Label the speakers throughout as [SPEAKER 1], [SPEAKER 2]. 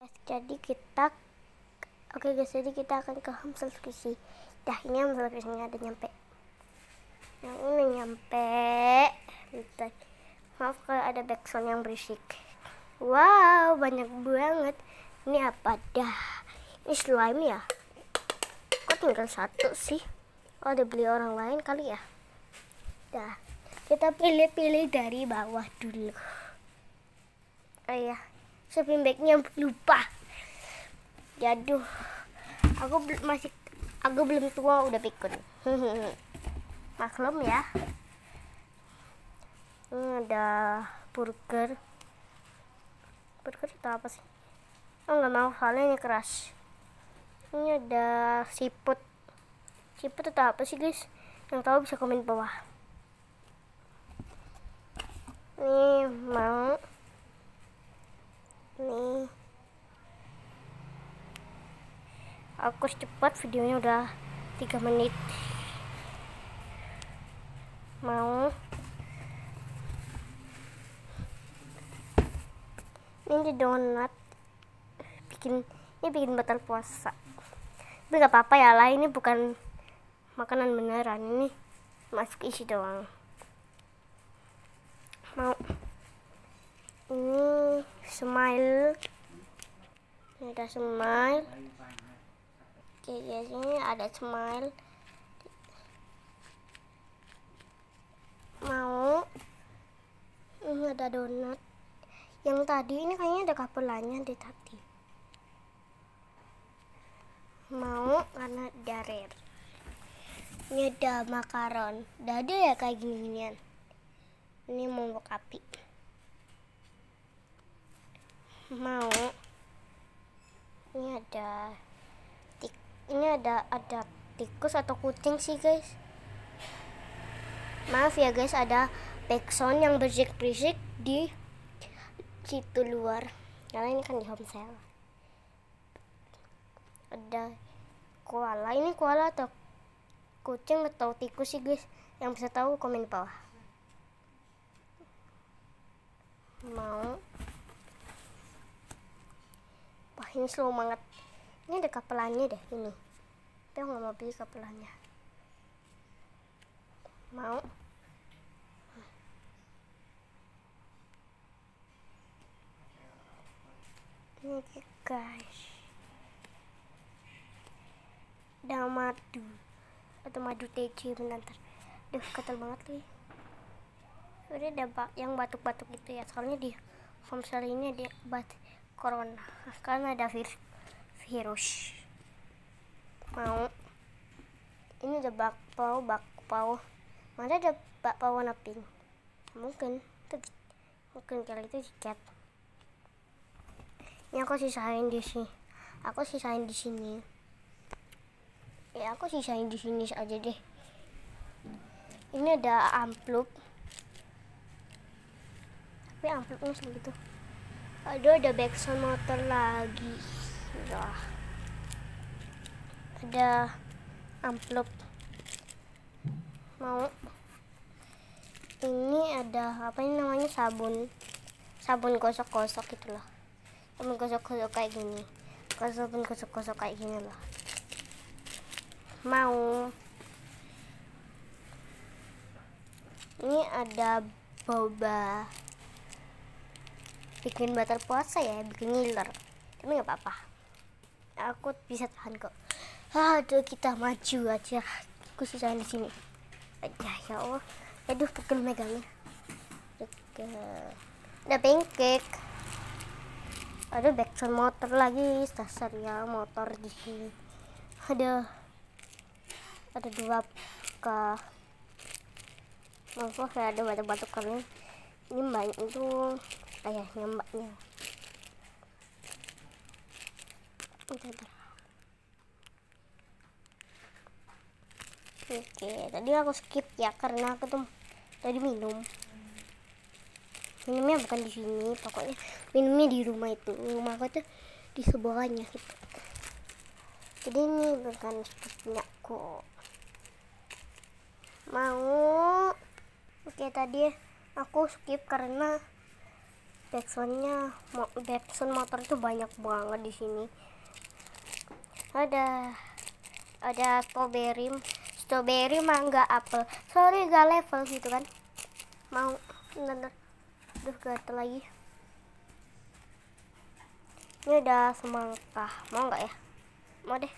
[SPEAKER 1] Jadi kita Oke guys, jadi kita akan ke home subscription. Dah, ini home subscription-nya ada nyampe. Yang ini nyampe. Bentar. Maaf kalau ada backsound yang berisik. Wow, banyak banget. Ini apa dah? Ini slime ya? Kok tinggal satu sih? Oh, ada beli orang lain kali ya? Dah, kita pilih-pilih dari bawah dulu. Oh iya, shopping bag-nya lupa. Jaduh, aku belum tua udah pikun. Maklum ya. Ini ada burger atau apa sih? Oh, nggak mau, soalnya ini keras. Ini ada siput atau apa sih guys? Yang tahu bisa komen bawah. Nih mau nih. Aku cepat, videonya udah 3 menit. Mau ini donat bikin batal puasa. Tapi nggak apa-apa ya lah, ini bukan makanan beneran, ini masuk isi doang. Mau ini smile. Ini ada smile. Oke guys, ini ada smile. Mau ini ada donat. Yang tadi ini kayaknya ada kapelannya deh tadi. Mau karena darer. Ini ada makaron. Udah ada ya kayak gini-ginian. Ini mau api. Mau ini ada tikus atau kucing sih guys. Maaf ya guys, ada backsound yang berisik-berisik di situ luar karena ini kan di home sale. Ada koala. Ini koala atau kucing atau tikus sih guys? Yang bisa tahu komen di bawah. Mau. Wah, ini slow banget. Ini ada kapelannya deh ini. Tapi aku nggak mau beli kapelannya. Mau. Ini guys. Ada madu atau madu TC, bentar. Duh, ketel banget nih. Udah ada yang batuk-batuk gitu ya. Soalnya di home sale ini dia obat corona karena ada virus. Mau. Ini ada bakpao. Mana ada bakpao warna pink? Mungkin kali itu tiket. Ini aku sisain di sini. Ya, aku sisain di sini aja deh. Ini ada amplop. Tapi amplopnya segitu. Aduh, ada backsound motor lagi. Wah. Ada amplop. Mau. Ini ada apa ini namanya, sabun gosok-gosok gitu loh. Sabun gosok-gosok kayak gini. Sabun gosok-gosok kayak gini loh. Mau. Ini ada boba. Bikin batal puasa ya, bikin ngiler. Tapi nggak apa-apa. Aku bisa tahan kok. Aduh, kita maju aja. Aku sisain di sini. Aja ya Allah. Aduh, pegel megangnya. Ada pancake. Ada backsound motor lagi, dasar ya motor di sini. Ada 2 kah. Maaf ya, ada batuk-batuk karena ini banyak itu ayahnya mbaknya. Oke, tadi aku skip ya karena aku tuh tadi minumnya bukan di sini, pokoknya minumnya di rumah itu. Rumah aku tuh di sebelahnya gitu. Jadi ini bukan punya aku. Mau. Oke, tadi aku skip karena backsound motor itu banyak banget di sini. Ada strawberry, mangga, apel. Sorry gak level gitu kan. Mau bener. Aduh gatel lagi. Ini ada semangka. Mau nggak ya? Mau deh.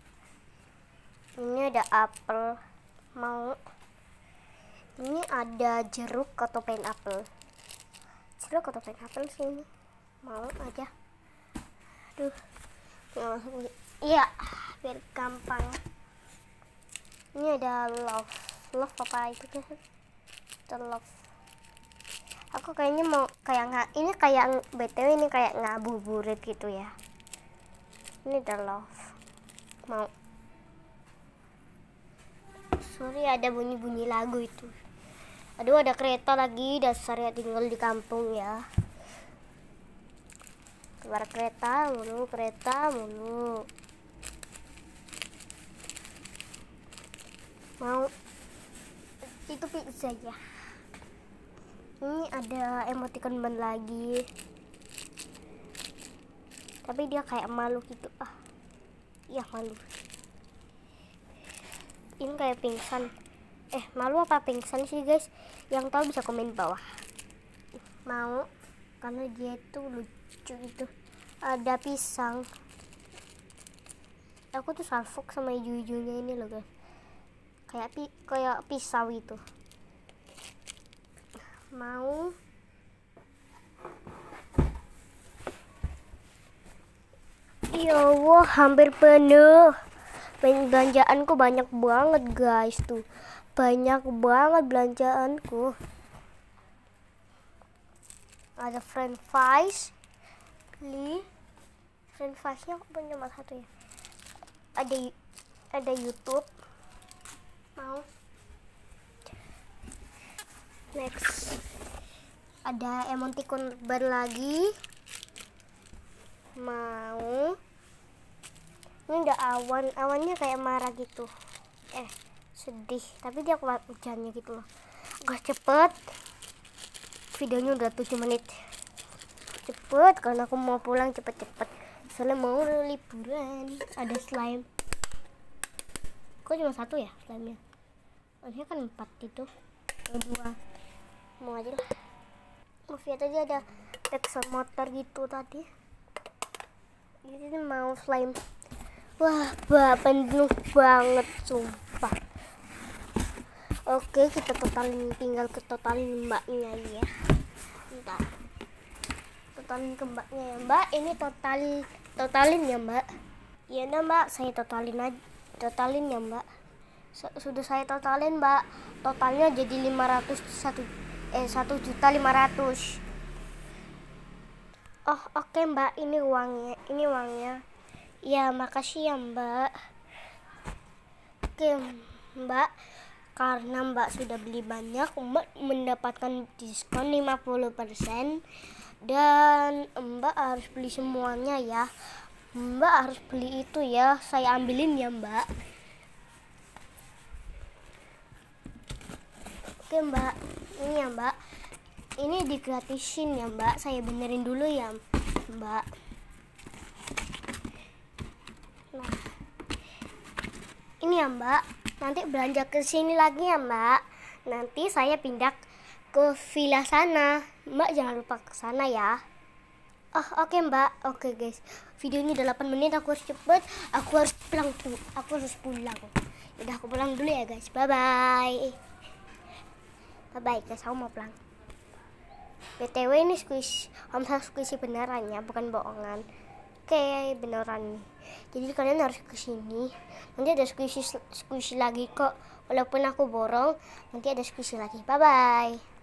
[SPEAKER 1] Ini ada apel. Mau. Ini ada jeruk atau pineapple. Jeruk atau pineapple sih ini. Mau aja. Aduh. Iya, biar gampang. Ini ada love apa itu kan? Love. Aku kayaknya mau ini kayak BTW ini kayak ngabuburit gitu ya. Ini ada love. Mau. Sorry ada bunyi lagu itu. Aduh ada kereta lagi, dasar ya tinggal di kampung ya. Keluar kereta mulu. Mau itu pizza ya. Ini ada emoticon ban lagi. Tapi dia kayak malu gitu. Iya malu. Ini kayak pingsan. Malu apa pingsan sih guys? Yang tahu bisa komen bawah. Mau karena dia itu lucu gitu. Ada pisang. Aku tuh salfok sama hijau-hijaunya ini loh guys. Kayak pisau itu. Mau. Ya Allah, hampir penuh. Belanjaanku banyak banget guys tuh. Banyak banget belanjaanku. Ada french fries. French friesnya aku punya cuma satu ya. Ada YouTube. Mau. Next ada emoticon bar lagi. Mau. Ini ada awannya kayak marah gitu. Sedih, tapi dia keluar hujannya gitu loh. Gak cepet. Videonya udah 7 menit. Cepet karena aku mau pulang cepet-cepet. Soalnya mau liburan. Ada slime. Kok cuma satu ya slime-nya? Harusnya kan 4 itu. 2. Mau aja lah. Lihat aja ada backsound motor gitu tadi. Ini mau slime. Wah, penuh banget sumpah. Oke, kita tinggal totalin mbaknya ya. Bentar. Totalin ke mbaknya ya, Mbak. Ini totalin ya, Mbak. Iya, nah, Mbak, saya totalin ya, Mbak. Sudah saya totalin, Mbak. Totalnya jadi 1.500.000. Oh, oke, Mbak. Ini uangnya. Ya, makasih ya, Mbak. Oke, Mbak. Karena Mbak sudah beli banyak, Mbak mendapatkan diskon 50%. Dan Mbak harus beli semuanya ya. Mbak harus beli itu ya. Saya ambilin ya, Mbak. Oke, Mbak. Ini ya, Mbak. Ini digratisin ya, Mbak. Saya benerin dulu ya, Mbak. Nah. Ini ya, Mbak. Nanti belanja ke sini lagi ya, Mbak. Nanti saya pindah ke villa sana. Mbak jangan lupa ke sana ya. Oh, oke, Mbak. Oke, guys. Videonya udah 8 menit. Aku harus cepet. Aku harus pulang. Udah, aku pulang dulu ya, guys. Bye-bye. Bye-bye, guys. Aku mau pulang. BTW ini squishy beneran ya, bukan bohongan. Oke, beneran nih. Jadi kalian harus ke sini. Nanti ada squishy lagi kok. Walaupun aku borong, nanti ada squishy lagi. Bye-bye.